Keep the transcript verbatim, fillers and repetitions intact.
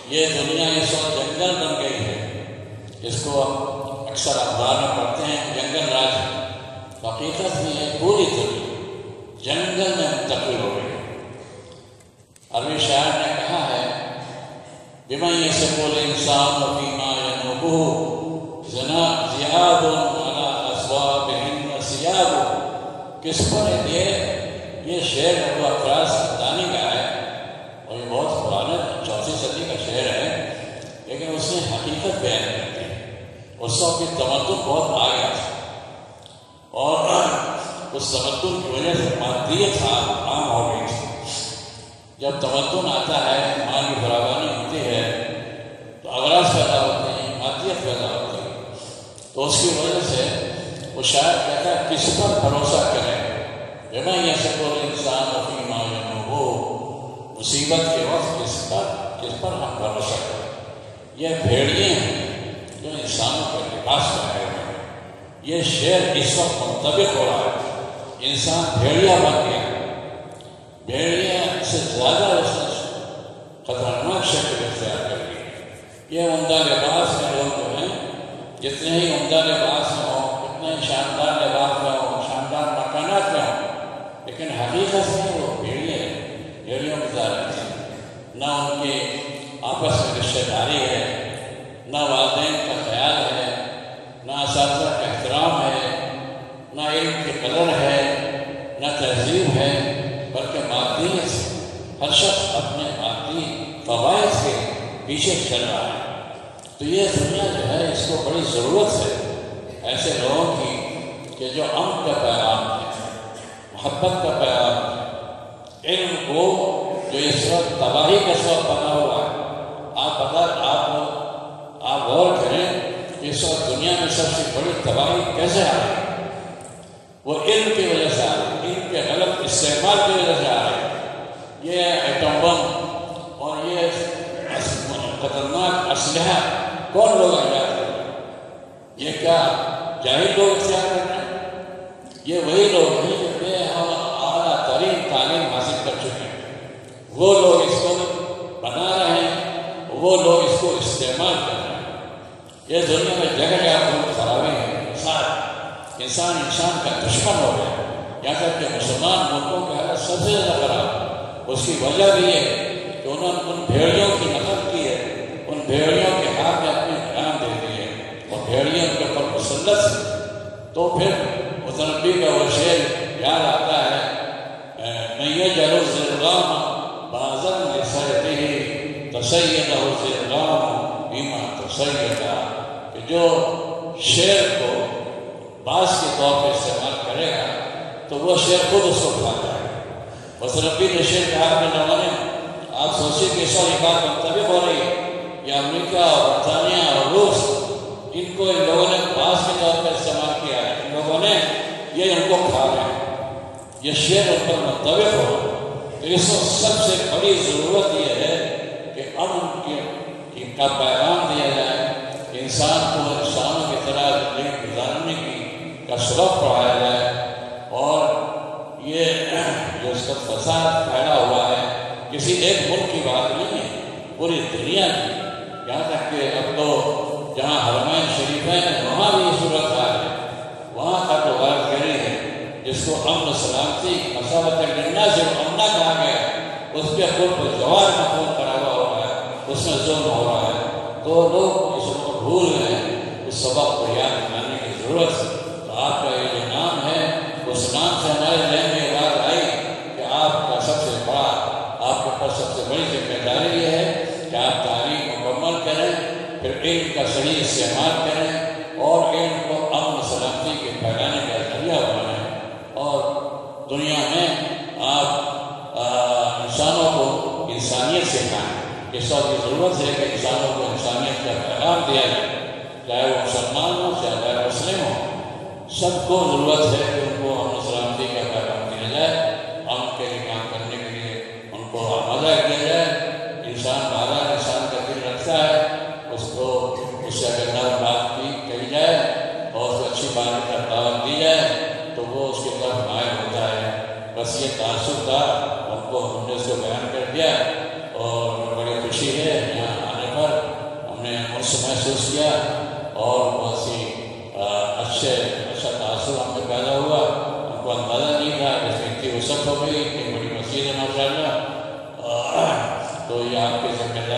یہ دنیا اس وقت جنگل بن گئی ہے، اس کو اکثر اخبار میں پڑھتے ہیں جنگل راج، حقیقت میں یہ پوری دنیا جنگل میں منتقل ہو گئی ہے۔ عربی شاعر نے کہا ہے بِمَن يَسِقُ الْإِنسَانُ فِيمَا يَنُوبُهُ زِيَادٌ عَلَىٰ أَصْوَابِهِنَّ ثِيَابُ۔ کس پر یہ یہ شعر ابو اقراص حمدانی کا ہے، اور یہ بہت پرانا چوتھی صدی کا شعر ہے، لیکن اس نے حقیقت بیان کر دی۔ اس وقت کی تمدن بہت آ گیا تھا، اور اس تمدن کی وجہ سے مادیت عام ہو گئی تھی۔ جب تمدن آتا ہے، مال کی فراوانی ہوتی ہے تو اغراض پیدا ہوتے ہیں، مادیت پیدا ہوتی ہے، تو اس کی وجہ سے وہ شاعر کہتا ہے کس پر بھروسہ کریں؟ بِمَن يَسِقُ الْإِنسَانُ فِيمَا يَنُوبُهُ، مصیبت کے وقت کس پر کس پر ہم بھروسہ کریں؟ یہ بھیڑیے ہیں جو انسانوں کے لباس پہنے ہوئے ہیں۔ یہ شعر اس وقت منطبق ہو رہا ہے، انسان بھیڑیا بن گیا، بھیڑیا سے زیادہ اس نے خطرناک شکل اختیار کر لی۔ یہ عمدہ لباس میں لوگ جو ہیں، جتنے ہی عمدہ لباس میں ہوں، جتنے ہی شاندار لباس میں ہوں، شاندار مکانات میں ہوں، لیکن حقیقت میں وہ بھیڑیے ہیں، بھیڑیوں کی طرح رہتے ہیں۔ نہ ان کی آپس میں رشتہ داری ہے، نہ والدین کا خیال ہے، نہ اساتذہ کا احترام ہے، نہ علم کی قدر ہے، نہ تہذیب ہے، بلکہ مادیت سے ہر شخص اپنے مادی فوائد کے پیچھے چل رہا ہے۔ تو یہ دنیا جو ہے اس کو بڑی ضرورت ہے ایسے لوگوں کی کہ جو امن کا پیغام ہے، محبت کا پیغام ہے، علم کو جو اس وقت تباہی کا سبب بنا ہوا ہے۔ آپ بتا آپ آپ غور کریں کہ اس وقت دنیا میں سب سے بڑی تباہی کیسے آ رہی ہے؟ وہ علم کی وجہ سے آ رہی ہے، علم کے غلط استعمال کی وجہ سے آ رہی ہے۔ یہ ایٹم بم اور یہ خطرناک اسلحہ کون لوگ ایجاد کر رہے ہیں؟ یہ کیا جاہل لوگ اختیار کر رہے ہیں؟ یہ وہی لوگ ہیں جو بے اعلیٰ ترین تعلیم حاصل کر چکے ہیں، وہ لوگ اس کو بنا رہے ہیں، وہ لوگ اس کو استعمال کر رہے ہیں۔ یہ دنیا میں جگہ جگہ بہت خرابی ہے، انسان انسان انسان کا دشمن ہو گیا، یہاں تک کہ مسلمان ملکوں کے حالت سب سے زیادہ خراب۔ اس کی وجہ بھی ہے کہ انہوں نے ان بھیڑیوں کی نقل کی ہے، ان بھیڑیوں کے ہاتھ میں اپنے انعام دے دیے اور بھیڑیوں کے اوپر مسلط ہے۔ تو پھر اس نبی کا وہ شعر یاد آتا ہے، مَن يَجْعَلُ الزِّرْغَامَ بَازًا لِصَيْدِهِ تَصَيَّدَهُ الزِّرْغَامُ بِمَا تَصَيَّدَ، کہ جو شعر کو باز کے طور پر استعمال کرے گا تو وہ شعر خود اس کو کھا جائے گا۔ بس ربی نے شعر کہا کہ نوانے آپ سوچیں کہ اس وقت یہ بات منطبق ہو رہی ہے، یہ امریکہ اور برطانیہ اور روس، ان کو ان لوگوں نے باز کے طور پر استعمال کیا ہے، ان لوگوں نے یہ ان کو کھا رہے ہیں، یہ شعر ان پر منطبق ہو رہا ہے۔ تو اس وقت سب سے بڑی ضرورت یہ ہے کہ امن کی کا پیغام دیا جائے، انسان کو انسانوں کی طرح زندگی گزارنے کی کا سبق پڑھایا جائے، اور یہ جو اس کا فساد پھیلا ہوا ہے کسی ایک ملک کی بات نہیں ہے، پوری دنیا کی، یہاں تک کہ اب تو جہاں حرمین شریفین ہیں وہاں بھی یہ صورت حال ہے، وہاں کا تو غرض گری ہے جس کو امن سلامتی مساوات للناس سے امنا کہا گیا ہے، اس پہ خود کو جوار مقبول کرا ہوا ہو رہا ہے، اس میں ظلم ہو رہا ہے، تو لوگ اس کو بھول گئے ہیں، اس سبق کو یاد دلانے کی ضرورت ہے۔ تو آپ کا یہ جو نام ہے اس نام سے ہمارے ذہن میں بات آئی کہ آپ کا سب سے بڑا آپ کے پاس سب سے بڑی ذمہ داری یہ ہے کہ آپ تعلیم مکمل کریں، پھر علم کا صحیح استعمال کریں اور علم کو امن سلامتی کے پھیلانے کا ذریعہ بنائیں، اور دنیا میں آپ انسانوں کو انسانیت سکھائیں۔ اس وقت کی ضرورت ہے کہ انسانوں کو انسانیت کا پیغام دیا جائے، چاہے وہ مسلمان ہو چاہے غیر مسلم ہو، سب کو ضرورت ہے کہ ان کو امن سلامتی کا پیغام دیا جائے، امن کے لیے کام کرنے کے لیے ان کو آمادہ کیا جائے۔ انسان مارا انسان کا دل رکھتا ہے، اس کو اس سے اگر نرم بات کی کہی جائے اور اس کو اچھی بات کا دعوت دی جائے تو وہ اس کی طرف مائل ہوتا ہے۔ بس یہ تعصب تھا، ہم کو ہم نے اس کو بیان کر دیا، اور بڑی خوشی ہے یہاں آنے حس محسوس کیا اور بہت سی اچھے اچھا تاثر ہم میں پیدا ہوا. ہم کو اندازہ نہیں تھا کہ اس میں اتنی وسعت ہو گئی، اتنی بڑی مسجد ہے ماشاء اللہ. تو یہ آپ کے ذمہ داری